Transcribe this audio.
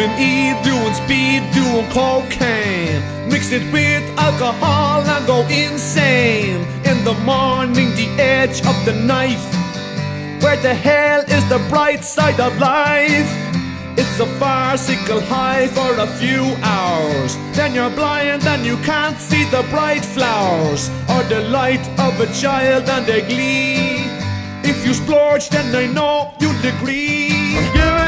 Smoking E, doing speed, doing cocaine. Mix it with alcohol and go insane. In the morning, the edge of the knife. Where the hell is the bright side of life? It's a farcical high for a few hours. Then you're blind and you can't see the bright flowers, or the light of a child and their glee. If you splurge, then I know you'll agree.